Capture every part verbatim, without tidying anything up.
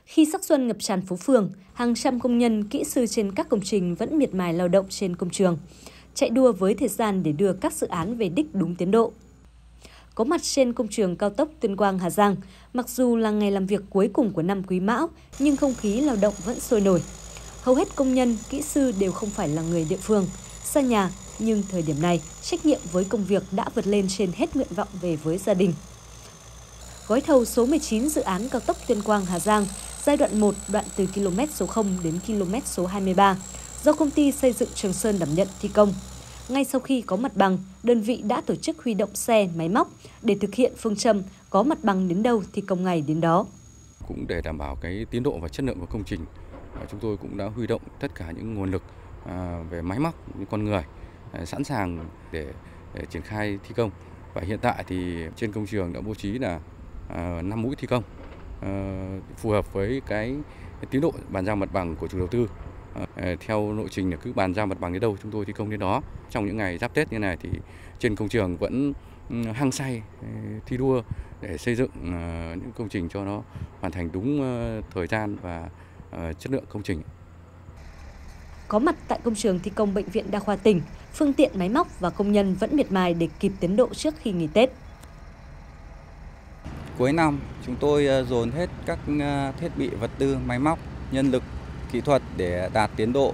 Khi sắc xuân ngập tràn phố phường, hàng trăm công nhân, kỹ sư trên các công trình vẫn miệt mài lao động trên công trường, chạy đua với thời gian để đưa các dự án về đích đúng tiến độ. Có mặt trên công trường cao tốc Tuyên Quang - Hà Giang, mặc dù là ngày làm việc cuối cùng của năm Quý Mão, nhưng không khí lao động vẫn sôi nổi. Hầu hết công nhân, kỹ sư đều không phải là người địa phương, xa nhà, nhưng thời điểm này, trách nhiệm với công việc đã vượt lên trên hết nguyện vọng về với gia đình. Gói thầu số mười chín dự án cao tốc Tuyên Quang - Hà Giang, giai đoạn một đoạn từ km số không đến km số hai mươi ba, do công ty xây dựng Trường Sơn đảm nhận thi công. Ngay sau khi có mặt bằng, đơn vị đã tổ chức huy động xe, máy móc để thực hiện phương châm có mặt bằng đến đâu thi công ngày đến đó. Cũng để đảm bảo cái tiến độ và chất lượng của công trình, chúng tôi cũng đã huy động tất cả những nguồn lực về máy móc, những con người sẵn sàng để, để triển khai thi công. Và hiện tại thì trên công trường đã bố trí là năm mũi thi công phù hợp với cái tiến độ bàn giao mặt bằng của chủ đầu tư. Theo lộ trình là cứ bàn giao mặt bằng đến đâu chúng tôi thi công đến đó. Trong những ngày giáp Tết như này thì trên công trường vẫn hăng say thi đua để xây dựng những công trình cho nó hoàn thành đúng thời gian và chất lượng công trình. Có mặt tại công trường thi công Bệnh viện Đa khoa tỉnh, phương tiện máy móc và công nhân vẫn miệt mài để kịp tiến độ trước khi nghỉ Tết. Cuối năm, chúng tôi dồn hết các thiết bị vật tư, máy móc, nhân lực, kỹ thuật để đạt tiến độ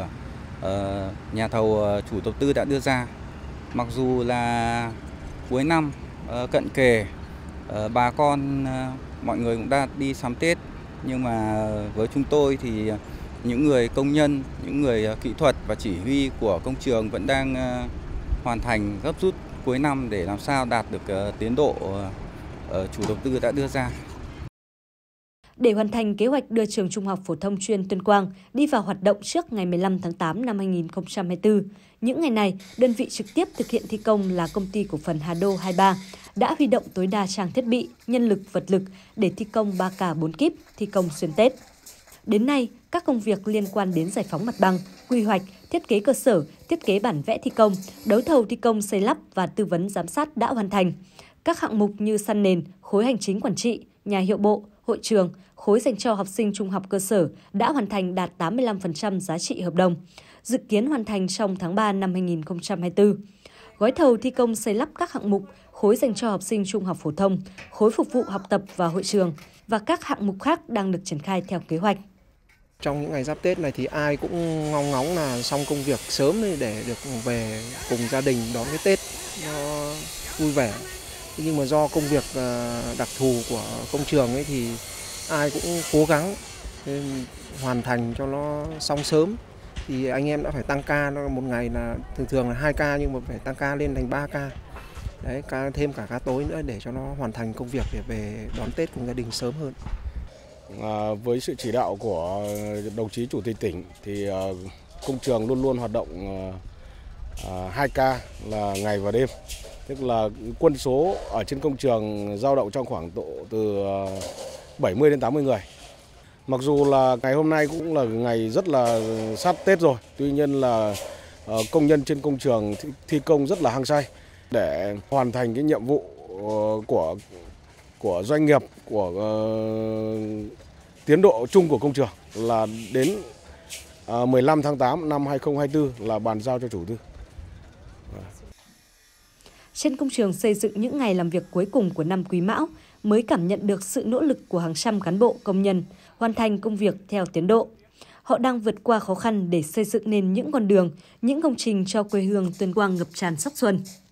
nhà thầu chủ đầu tư đã đưa ra. Mặc dù là cuối năm cận kề, bà con mọi người cũng đã đi sắm Tết, nhưng mà với chúng tôi thì những người công nhân, những người kỹ thuật và chỉ huy của công trường vẫn đang hoàn thành gấp rút cuối năm để làm sao đạt được tiến độ chủ đầu tư đã đưa ra. Để hoàn thành kế hoạch đưa trường Trung học phổ thông chuyên Tuyên Quang đi vào hoạt động trước ngày mười lăm tháng tám năm hai nghìn không trăm hai mươi tư, những ngày này, đơn vị trực tiếp thực hiện thi công là công ty cổ phần Hà Đô hai mươi ba đã huy động tối đa trang thiết bị, nhân lực, vật lực để thi công ba K bốn kíp, thi công xuyên Tết. Đến nay, các công việc liên quan đến giải phóng mặt bằng, quy hoạch, thiết kế cơ sở, thiết kế bản vẽ thi công, đấu thầu thi công xây lắp và tư vấn giám sát đã hoàn thành. Các hạng mục như săn nền, khối hành chính quản trị, nhà hiệu bộ, hội trường, khối dành cho học sinh trung học cơ sở đã hoàn thành đạt tám mươi lăm phần trăm giá trị hợp đồng, dự kiến hoàn thành trong tháng ba năm hai nghìn không trăm hai mươi tư. Gói thầu thi công xây lắp các hạng mục khối dành cho học sinh trung học phổ thông, khối phục vụ học tập và hội trường và các hạng mục khác đang được triển khai theo kế hoạch. Trong những ngày giáp Tết này thì ai cũng ngóng ngóng là xong công việc sớm để được về cùng gia đình đón cái Tết nó vui vẻ. Nhưng mà do công việc đặc thù của công trường ấy thì ai cũng cố gắng hoàn thành cho nó xong sớm. Thì anh em đã phải tăng ca, một ngày là thường thường là hai ca nhưng mà phải tăng ca lên thành ba ca. Đấy, ca thêm cả ca tối nữa để cho nó hoàn thành công việc để về đón Tết cùng gia đình sớm hơn. À, với sự chỉ đạo của đồng chí Chủ tịch tỉnh thì uh, công trường luôn luôn hoạt động uh, uh, hai ca là ngày và đêm. Tức là quân số ở trên công trường dao động trong khoảng độ từ uh, bảy mươi đến tám mươi người. Mặc dù là ngày hôm nay cũng là ngày rất là sát Tết rồi, tuy nhiên là uh, công nhân trên công trường thi, thi công rất là hăng say để hoàn thành cái nhiệm vụ uh, của của doanh nghiệp, của uh, tiến độ chung của công trường là đến uh, mười lăm tháng tám năm hai nghìn không trăm hai mươi tư là bàn giao cho chủ tư. Trên công trường xây dựng những ngày làm việc cuối cùng của năm Quý Mão mới cảm nhận được sự nỗ lực của hàng trăm cán bộ công nhân hoàn thành công việc theo tiến độ. Họ đang vượt qua khó khăn để xây dựng nên những con đường, những công trình cho quê hương Tuyên Quang ngập tràn sắc xuân.